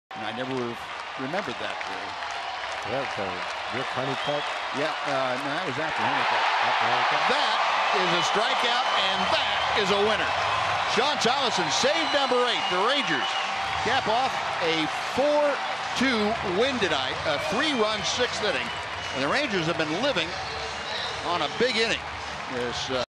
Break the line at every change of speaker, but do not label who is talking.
And I never would have remembered that.
That's a Rick Honeycutt.
Yeah, no, that was after Honeycutt. That is a strikeout, and that is a winner. Shawn Tolleson, save number 8. The Rangers cap off a 4-2 win tonight, a 3-run 6th inning. And the Rangers have been living on a big inning. This